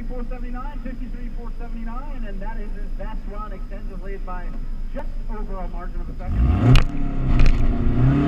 53,479, 53,479, and that is his best run, extends his lead by just over a margin of a second.